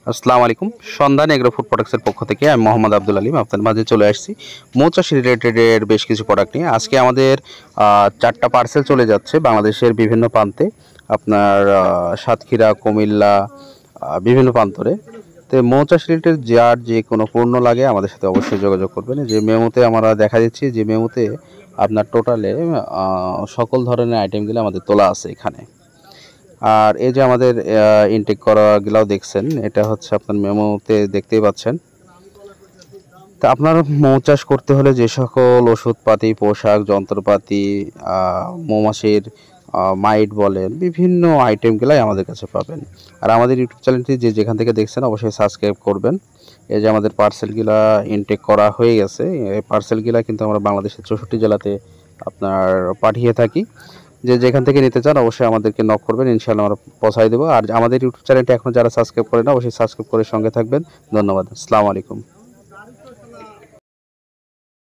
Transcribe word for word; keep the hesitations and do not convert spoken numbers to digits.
আসসালামু আলাইকুম। সন্ধান এগ্রো ফুড প্রোডাক্টসের পক্ষ থেকে আমি মোহাম্মদ আব্দুল আলিম আপনার মাঝে চলে আসছি মৌচাষী রিলেটেডের বেশ কিছু প্রোডাক্ট নিয়ে। আজকে আমাদের আহ, চারটা পার্সেল চলে যাচ্ছে বাংলাদেশের বিভিন্ন প্রান্তে, আপনার আহ, সাতক্ষীরা, কুমিল্লা, আহ, বিভিন্ন প্রান্তরে। তো মৌচাষ রিলেটেড যার যে কোনো পণ্য লাগে আমাদের সাথে অবশ্যই যোগাযোগ করবেন। যে মেমোতে আমরা দেখা দিচ্ছি, যে মেমোতে আপনার টোটালে সকল ধরনের আইটেমগুলো আমাদের তোলা আছে এখানে। আর এই যে আমাদের ইনটেক করাগুলাও দেখছেন, এটা হচ্ছে আপনার মেমোতে দেখতেই পাচ্ছেন। তা আপনার মৌ চাষ করতে হলে যে সকল ওষুধপাতি, পোশাক, যন্ত্রপাতি, আহ, মৌমাছির আহ, মাইট বলেন, বিভিন্ন আইটেমগুলাই আমাদের কাছে পাবেন। আর আমাদের ইউটিউব চ্যানেলটি যে যেখান থেকে দেখছেন অবশ্যই সাবস্ক্রাইব করবেন। এই যে আমাদের পার্সেলগুলা ইনটেক করা হয়ে গেছে, এই পার্সেলগুলা কিন্তু আমরা বাংলাদেশের চৌষট্টি জেলাতে আপনার পাঠিয়ে থাকি। যে যেখান থেকে নিতে চান অবশ্যই আমাদেরকে নক করবেন, ইনশাআল্লাহ আমরা পৌঁছাই দেবো। আর আমাদের ইউটিউব চ্যানেলটি এখন যারা সাবস্ক্রাইব করেন অবশ্যই সাবস্ক্রাইব করে সঙ্গে থাকবেন। ধন্যবাদ। আসসালামু আলাইকুম।